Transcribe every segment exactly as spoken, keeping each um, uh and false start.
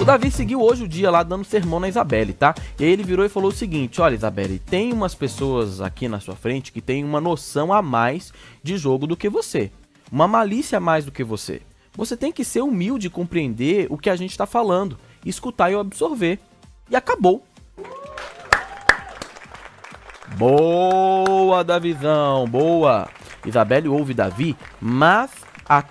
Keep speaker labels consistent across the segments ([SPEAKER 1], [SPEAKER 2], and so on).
[SPEAKER 1] Davi seguiu hoje o dia lá dando sermão na Isabelle, tá? E aí ele virou e falou o seguinte: olha, Isabelle, tem umas pessoas aqui na sua frente que tem uma noção a mais de jogo do que você. Uma malícia a mais do que você. Você tem que ser humilde e compreender o que a gente tá falando, escutar e absorver. E acabou. Boa, Davizão, boa. Isabelle ouve Davi, mas a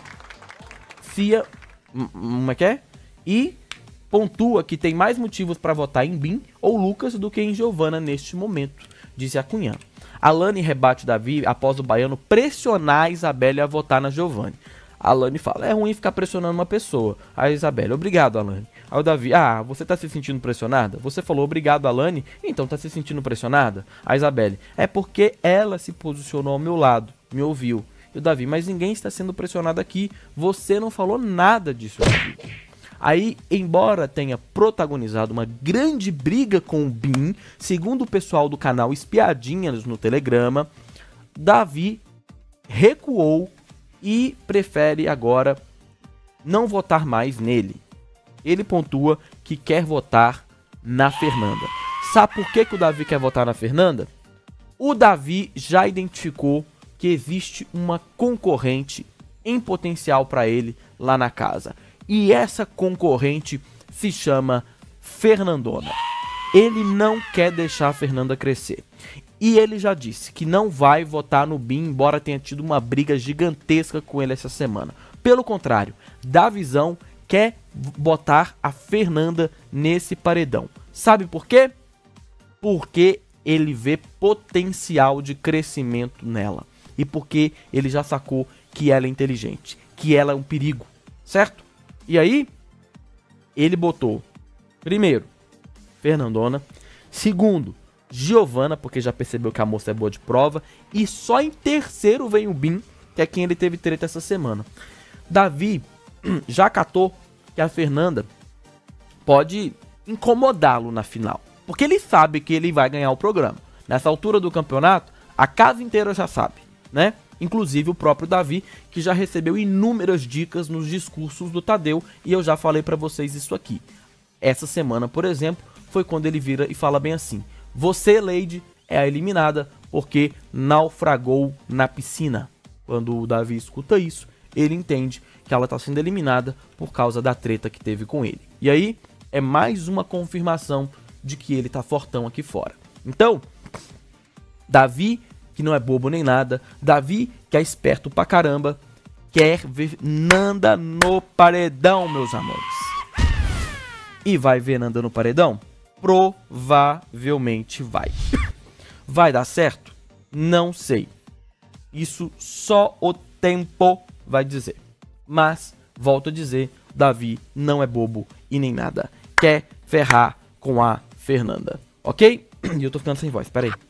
[SPEAKER 1] Cia, como é que é? E pontua que tem mais motivos para votar em Bin ou Lucas do que em Giovana neste momento, disse a Cunhã. Alane rebate Davi após o baiano pressionar a Isabelle a votar na Giovana. A Alane fala: é ruim ficar pressionando uma pessoa. A Isabelle: obrigado, Alane. Aí o Davi: ah, você tá se sentindo pressionada? Você falou obrigado, Alane, então tá se sentindo pressionada? A Isabelle: é porque ela se posicionou ao meu lado, me ouviu. E o Davi: mas ninguém está sendo pressionado aqui, você não falou nada disso, Davi. Aí, embora tenha protagonizado uma grande briga com o Bin, segundo o pessoal do canal Espiadinhas no Telegrama, Davi recuou e prefere agora não votar mais nele. Ele pontua que quer votar na Fernanda. Sabe por que, que o Davi quer votar na Fernanda? O Davi já identificou que existe uma concorrente em potencial para ele lá na casa. E essa concorrente se chama Fernandona. Ele não quer deixar a Fernanda crescer. E ele já disse que não vai votar no Bin, embora tenha tido uma briga gigantesca com ele essa semana. Pelo contrário, Davizão quer botar a Fernanda nesse paredão. Sabe por quê? Porque ele vê potencial de crescimento nela. E porque ele já sacou que ela é inteligente, que ela é um perigo, certo? E aí, ele botou, primeiro, Fernandona. Segundo, Giovana, porque já percebeu que a moça é boa de prova. E só em terceiro vem o Bin, que é quem ele teve treta essa semana. Davi já catou que a Fernanda pode incomodá-lo na final. Porque ele sabe que ele vai ganhar o programa. Nessa altura do campeonato, a casa inteira já sabe, né? Inclusive o próprio Davi, que já recebeu inúmeras dicas nos discursos do Tadeu, e eu já falei pra vocês isso aqui. Essa semana, por exemplo, foi quando ele vira e fala bem assim: você, Lady, é a eliminada porque naufragou na piscina. Quando o Davi escuta isso, ele entende que ela tá sendo eliminada por causa da treta que teve com ele. E aí, é mais uma confirmação de que ele tá fortão aqui fora. Então, Davi, que não é bobo nem nada, Davi, que é esperto pra caramba, quer ver Nanda no paredão, meus amores. E vai ver Nanda no paredão? Provavelmente vai. Vai dar certo? Não sei. Isso só o tempo vai dizer. Mas, volto a dizer, Davi não é bobo e nem nada. Quer ferrar com a Fernanda, ok? E eu tô ficando sem voz, peraí.